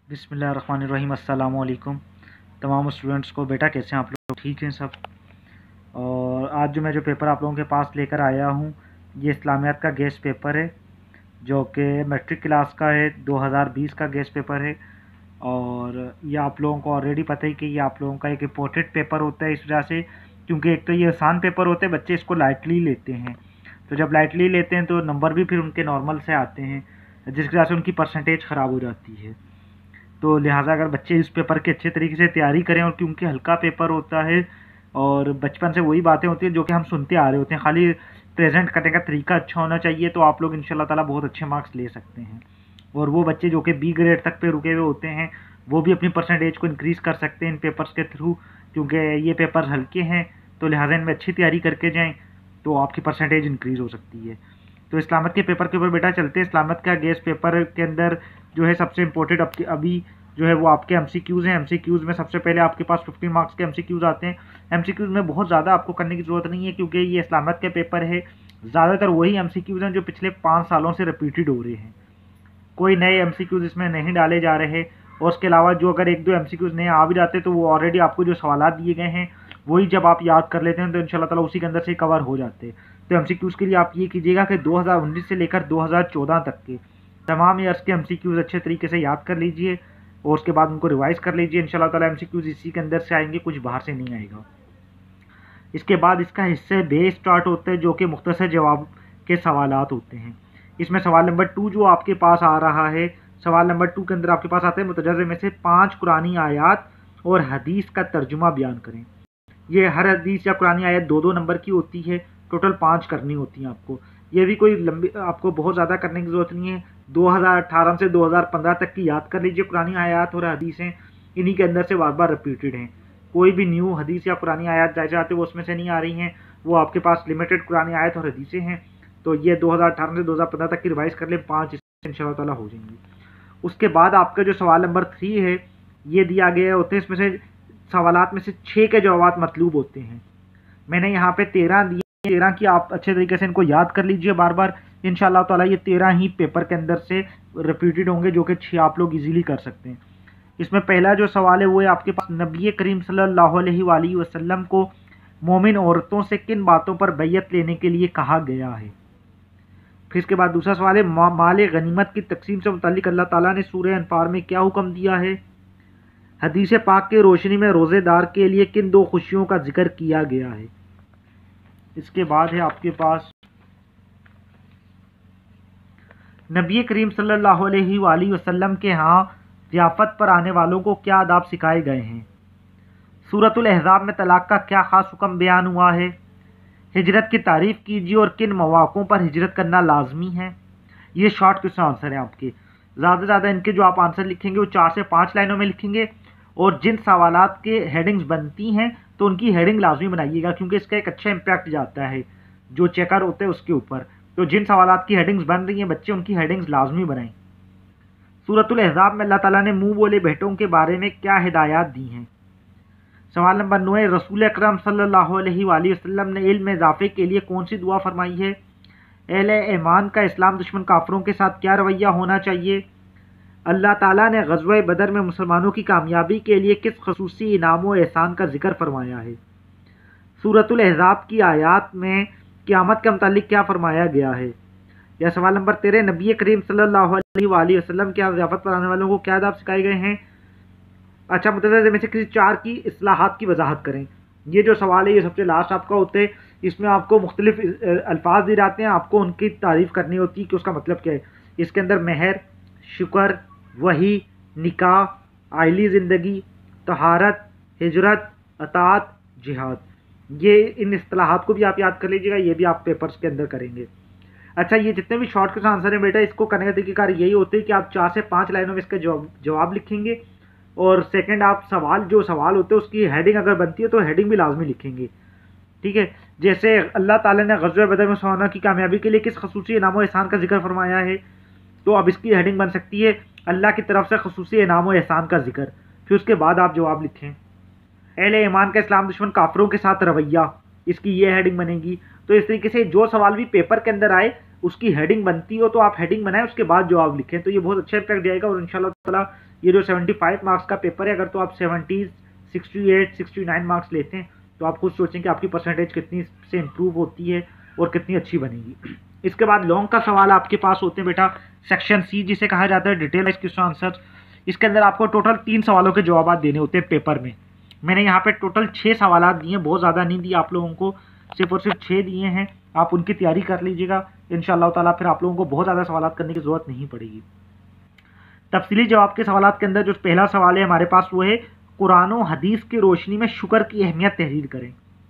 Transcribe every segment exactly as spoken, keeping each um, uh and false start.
बिस्मिल्लाहिर्रहमानिर्रहीम। अस्सलाम वालेकुम तमाम स्टूडेंट्स को। बेटा कैसे हैं आप लोग? ठीक हैं सब? और आज जो मैं जो पेपर आप लोगों के पास लेकर आया हूँ, ये इस्लामियात का गेस्ट पेपर है, जो कि मैट्रिक क्लास का है, दो हज़ार बीस का गेस्ट पेपर है। और ये आप लोगों को ऑलरेडी पता ही कि ये आप लोगों का एक इम्पोर्टेंट पेपर होता है, इस वजह से, क्योंकि एक तो ये आसान पेपर होते हैं, बच्चे इसको लाइटली लेते हैं। तो जब लाइटली लेते हैं तो नंबर भी फिर उनके नॉर्मल से आते हैं, जिसकी वजह से उनकी परसेंटेज ख़राब हो जाती है। तो लिहाजा अगर बच्चे इस पेपर की अच्छे तरीके से तैयारी करें, और क्योंकि हल्का पेपर होता है और बचपन से वही बातें होती हैं जो कि हम सुनते आ रहे होते हैं, खाली प्रेजेंट करने का तरीका अच्छा होना चाहिए, तो आप लोग इंशाल्लाह ताला बहुत अच्छे मार्क्स ले सकते हैं। और वो बच्चे जो कि बी ग्रेड तक पे रुके हुए होते हैं, वो भी अपनी परसेंटेज को इंक्रीज़ कर सकते हैं इन पेपर्स के थ्रू, क्योंकि ये पेपर्स हल्के हैं। तो लिहाजा इनमें अच्छी तैयारी करके जाएँ तो आपकी परसेंटेज इंक्रीज़ हो सकती है। तो इस्लामत के पेपर के ऊपर बेटा चलते हैं। इस्लामत का गेस्ट पेपर के अंदर जो है सबसे इम्पोर्टेंट अब अभी जो है वो आपके एमसीक्यूज़ हैं। एमसीक्यूज़ में सबसे पहले आपके पास फिफ्टी मार्क्स के एमसीक्यूज़ आते हैं। एमसीक्यूज़ में बहुत ज़्यादा आपको करने की ज़रूरत नहीं है, क्योंकि ये इस्लामत के पेपर है, ज़्यादातर वही एमसीक्यूज़ हैं जो पिछले पाँच सालों से रिपीटेड हो रहे हैं। कोई नए एमसीक्यूज़ इसमें नहीं डाले जा रहे। और उसके अलावा जो अगर एक दो एमसीक्यूज़ नए आ भी जाते तो वो ऑलरेडी आपको जो सवालात दिए गए हैं वही जब आप याद कर लेते हैं तो इंशाल्लाह ताला उसी के अंदर से कवर हो जाते। तो एमसीक्यूज़ के लिए आप ये कीजिएगा कि दो हज़ार उन्नीस से लेकर दो हज़ार चौदह तक के तमाम ईयर्स के एमसीक्यूज़ अच्छे तरीके से याद कर लीजिए और उसके बाद उनको रिवाइज़ कर लीजिए। इंशाल्लाह ताला एमसीक्यूज़ इसी के अंदर से आएंगे, कुछ बाहर से नहीं आएगा। इसके बाद इसका हिस्से बे स्टार्ट होते हैं, जो कि मुख्तसर जवाब के सवालात होते हैं। इसमें सवाल नंबर टू जो आपके पास आ रहा है, सवाल नंबर टू के अंदर आपके पास आते हैं मुतजज़्ज़े में से पाँच कुरानी आयात और हदीस का तर्जुमा बयान करें। ये हर हदीस या कुरानी आयत दो दो नंबर की होती है, टोटल पाँच करनी होती हैं आपको। ये भी कोई लंबी आपको बहुत ज़्यादा करने की ज़रूरत नहीं है। दो हज़ार अठारह से दो हज़ार पंद्रह तक की याद कर लीजिए कुरानी आयत और हदीसें, इन्हीं के अंदर से बार बार रिपीटेड हैं। कोई भी न्यू हदीस या कुरानी आयत जैसे आते वो उसमें से नहीं आ रही हैं, वो आपके पास लिमिटेड कुरानी आयत और हदीसें हैं। तो ये दो हज़ार अठारह से दो हज़ार पंद्रह तक की रिवाइज़ कर लें, पाँच इससे इंशाअल्लाह ताला हो जाएंगी। उसके बाद आपका जो सवाल नंबर थ्री है, ये दिया गया होते हैं, इसमें से सवालात में से छः के जवाब मतलूब होते हैं। मैंने यहाँ पे तेरह दिए, तेरह की आप अच्छे तरीके से इनको याद कर लीजिए बार बार। इंशाअल्लाह ताला ये तेरह ही पेपर के अंदर से रिपीटेड होंगे, जो कि छः आप लोग इजीली कर सकते हैं। इसमें पहला जो सवाल है वो है आपके पास, नबी करीम सल्लल्लाहु अलैहि वसल्लम को मोमिन औरतों से किन बातों पर बैयत लेने के लिए कहा गया है। फिर इसके बाद दूसरा सवाल है, मा, माल गनीमत की तकसीम से मुताल्लिक अल्लाह ताला ने सूरह अनफाल में क्या हुक्म दिया है। हदीस पाक की रोशनी में रोज़ेदार के लिए किन दो खुशियों का जिक्र किया गया है। इसके बाद है आपके पास, नबी करीम सल्लल्लाहु अलैहि वसल्लम के यहाँ ज़ियाफ़त पर आने वालों को क्या आदाब सिखाए गए हैं। सूरतुल अहज़ाब में तलाक़ का क्या ख़ास हुक्म बयान हुआ है। हिजरत की तारीफ़ कीजिए और किन मौक़ों पर हिजरत करना लाजमी है। ये शॉर्ट क्वेश्चन आंसर है आपके। ज़्यादा से ज़्यादा इनके जो आप आंसर लिखेंगे वो चार से पाँच लाइनों में लिखेंगे, और जिन सवालात के हेडिंग्स बनती हैं तो उनकी हेडिंग लाजमी बनाइएगा, क्योंकि इसका एक अच्छा इम्पैक्ट जाता है जो चेकर होते हैं उसके ऊपर। तो जिन सवालात की हेडिंग्स बन रही हैं बच्चे, उनकी हेडिंग्स लाजमी बनाएं। सूरतुल अहज़ाब में अल्लाह ताला ने मुँह बोले बेटों के बारे में क्या हिदायत दी हैं। सवाल नंबर नौ, रसूल अकरम सल्लल्लाहु अलैहि वसल्लम ने इल्म में इजाफे के लिए कौन सी दुआ फरमाई है। अहले ईमान का इस्लाम दुश्मन काफिरों के साथ क्या रवैया होना चाहिए। अल्लाह ताला ने ग़ज़वा बदर में मुसलमानों की कामयाबी के लिए किस ख़ुसूसी इनाम व एहसान का जिक्र फरमाया है। सूरतुल अहज़ाब की आयत में क़यामत के मुतालिक क्या फरमाया गया है। या सवाल नंबर तेरह, नबी करीम सल्लल्लाहु अलैहि वसल्लम के ज़ियाफ़त पर आने वालों को क्या आदाब सिखाए गए हैं। अच्छा, मुतज़्ज़े में से किसी चार की इस्लाहात की वजाहत करें। ये जो सवाल है ये सबसे लास्ट आपका होता है। इसमें आपको मुख्तलिफ अल्फाज दिए जाते हैं, आपको उनकी तारीफ़ करनी होती है कि उसका मतलब क्या है। इसके अंदर महर, शुक्र, वही, निकाह, आइली ज़िंदगी, तहारत, हिजरत, अतात, जिहाद, ये इन इस्तिलाहात को भी आप याद कर लीजिएगा, ये भी आप पेपर्स के अंदर करेंगे। अच्छा, ये जितने भी शॉर्ट क्वेश्चन आंसर है बेटा, इसको करने का तरीक़ाकार यही होते हैं कि आप चार से पाँच लाइनों में इसका जवाब जवाब लिखेंगे, और सेकंड आप सवाल जो सवाल होते हैं उसकी हेडिंग अगर बनती है तो हेडिंग भी लाजमी लिखेंगे। ठीक है, जैसे अल्लाह ताला ने ग़ज़वा बदर में मुसलमानों की कामयाबी के लिए किस ख़ुसूसी इनाम व एहसान का जिक्र फरमाया है, तो अब इसकी हेडिंग बन सकती है अल्लाह की तरफ से ख़ुसूसी इनाम व एहसान का जिक्र। फिर उसके बाद आप जवाब लिखें, अहले ईमान का इस्लाम दुश्मन काफिरों के साथ रवैया, इसकी ये हेडिंग बनेगी। तो इस तरीके से जो सवाल भी पेपर के अंदर आए اس کی ہیڈنگ بنتی ہو تو آپ ہیڈنگ بنائیں، اس کے بعد جواب لکھیں، تو یہ بہت اچھا امپیکٹ جائے گا. اور انشاءاللہ تعالیٰ یہ جو سیونٹی فائیو مارکس کا پیپر ہے، اگر تو آپ seventy sixty eight sixty nine marks لیتے ہیں تو آپ خود سوچیں کہ آپ کی پرسنٹیج کتنی سے امپروو ہوتی ہے اور کتنی اچھی بنے گی. اس کے بعد لانگ کا سوال آپ کے پاس ہوتے ہیں بیٹا سیکشن سی، جسے کہا جاتا ہے ڈیٹیل کوسچن آنسر. اس کے اندر آپ کو ٹوٹل تین سوالوں کے جوابات دینے ہوتے ہیں پیپر میں. میں نے یہاں پہ ٹوٹل چھ سوالات دیے ہیں، بہت زیادہ نہیں دی آپ لوگوں کو، صرف اور صرف چھ دیے ہیں. آپ ان کی تیاری کر لیجیے گا انشاءاللہ تعالیٰ، پھر آپ لوگوں کو بہت زیادہ سوالات کرنے کی ضرورت نہیں پڑے گی. تفصیلی جواب کے سوالات کے اندر جو پہلا سوال ہے ہمارے پاس وہ ہے قرآن و حدیث کی روشنی میں شکر کی اہمیت تحریر کریں.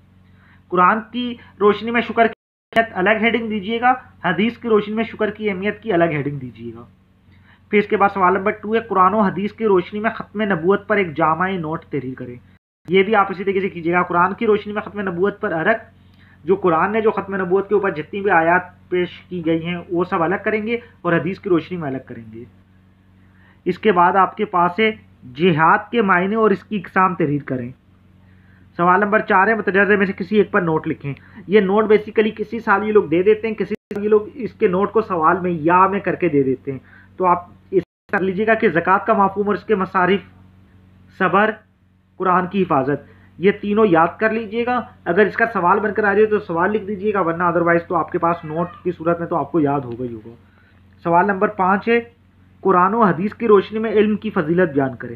قرآن کی روشنی میں شکر کی اہمیت الگ ہیڈنگ دیجیے گا، حدیث کی روشنی میں شکر کی اہمیت کی الگ ہیڈنگ دیجیے گا. پھر اس کے بعد سوال نمبر ٹو ہے قرآن و حدیث کی روشنی میں ختم نبوت پر ایک جامع نوٹ تحریر کریں. یہ بھی آپ اسی طریقے سے کیجیے گا. قرآن کی روشنی میں ختم نبوت پر الگ، جو قرآن نے جو ختم نبوت کے اوپر جتنی بھی آیات پیش کی گئی ہیں وہ سب الگ کریں گے اور حدیث کی روشنی میں الگ کریں گے. اس کے بعد آپ کے پاس ہے جہاد کے معنی اور اس کی اقسام تحریر کریں. سوال نمبر چار ہے متجزہ میں سے کسی ایک پر نوٹ لکھیں. یہ نوٹ بیسیکلی کسی سال یہ لوگ دے دیتے ہیں، کسی سال یہ لوگ اس کے نوٹ کو سوال میں یا میں کر کے دے دیتے ہیں. تو آپ اس کر لیجیے گا کہ زکوٰۃ کا مفہوم اور اس کے مصارف، صبر، قرآن کی حفاظت، یہ تینوں یاد کر لیجیے گا. اگر اس کا سوال بن کر آ جائے تو سوال لکھ دیجیے گا، ورنہ ادروائز تو آپ کے پاس نوٹ کی صورت میں تو آپ کو یاد ہوگا ہی ہوگا. سوال نمبر پانچ ہے قرآن و حدیث کی روشنی میں علم کی فضیلت بیان کریں.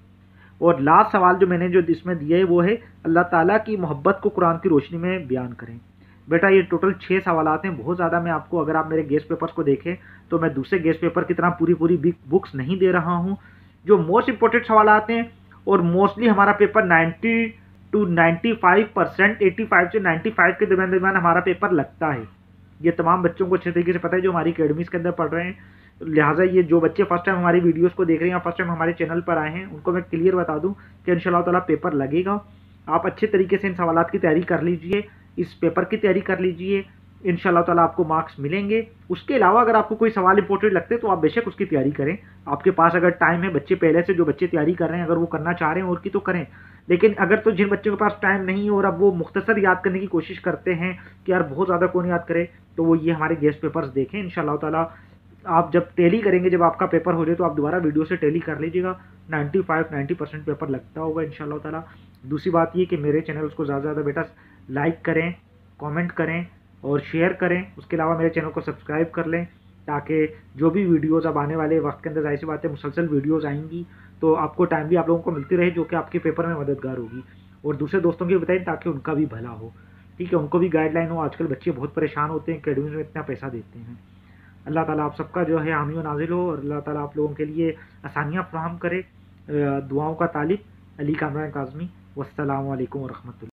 اور لاسٹ سوال جو میں نے جو اس میں دیا ہے وہ ہے اللہ تعالیٰ کی محبت کو قرآن کی روشنی میں بیان کریں. بیٹا یہ ٹوٹل چھ سوالات ہیں، بہت زیادہ. میں آپ کو اگر آپ میرے گیسٹ پیپرز کو دیکھیں تو میں دوسرے گیسٹ پیپر کی طرح پوری پوری بکس نہیں دے رہا ہوں. جو موسٹ امپورٹنٹ سوالات ہیں اور موسٹلی ہمارا paper ninety two ninety five percent eighty five سے نائنٹی فائیو کے درمیان درمیان ہمارا پیپر لگتا ہے. یہ تمام بچوں کو اچھے طریقے سے پتہ ہے جو ہماری اکیڈمیز کے اندر پڑھ رہے ہیں. لہٰذا یہ جو بچے فرسٹ ٹائم ہماری ویڈیوز کو دیکھ رہے ہیں یا فرسٹ ٹائم ہمارے چینل پر آئے ہیں ان کو میں کلیئر بتا دوں کہ انشاءاللہ تعالیٰ پیپر لگے گا. آپ اچھے طریقے سے ان سوالات کی تیاری کر لیجئے، اس پیپر کی تیاری کر لیجئے، انشاءاللہ تعالیٰ آپ کو مارکس ملیں گے. اس کے علاوہ اگر آپ کو کوئی سوال امپورٹنٹ لگتے تو آپ بے شک اس کی تیاری کریں. آپ کے پاس اگر ٹائم ہے، بچے پہلے سے جو بچے تیاری کر رہے ہیں اگر وہ کرنا چاہ رہے ہیں اور کی تو کریں. لیکن اگر تو جن بچوں کے پاس ٹائم نہیں ہے اور اب وہ مختصر یاد کرنے کی کوشش کرتے ہیں کہ یار بہت زیادہ کون یاد کرے، تو وہ یہ ہمارے گیسٹ پیپرز دیکھیں. انشاءاللہ تعالیٰ آپ جب ٹیلی کریں گے، جب آپ کا پیپر ہو جائے تو آپ دوبارہ ویڈیو سے ٹیلی کر لیجیے گا. Ninety five ninety percent paper لگتا ہوگا انشاءاللہ تعالیٰ. دوسری بات یہ کہ میرے چینلز کو زیادہ زیادہ بیٹا لائک کریں، کامنٹ کریں اور شیئر کریں. اس کے علاوہ میرے چینل کو سبسکرائب کر لیں تاکہ جو بھی ویڈیوز اب آنے والے وقت کے اندر ظاہر سی بات ہے مسلسل ویڈیوز آئیں گی تو آپ کو ٹائم بھی آپ لوگوں کو ملتی رہے جو کہ آپ کے پیپر میں مددگار ہوگی. اور دوسرے دوستوں کی بتائیں تاکہ ان کا بھی بھلا ہو. ٹھیک ہے، ان کو بھی گائیڈ لائن ہو. آج کل بچے بہت پریشان ہوتے ہیں، اکیڈمیز میں اتنا پیسہ دیتے ہیں. اللہ تعالیٰ آپ سب کا جو ہے حامی و نازل ہو اور اللہ تعالیٰ آپ لوگوں کے لیے آسانیاں فراہم کرے. دعاؤں کا طالب علی کامران کاظمی. والسلام علیکم ورحمۃ اللہ.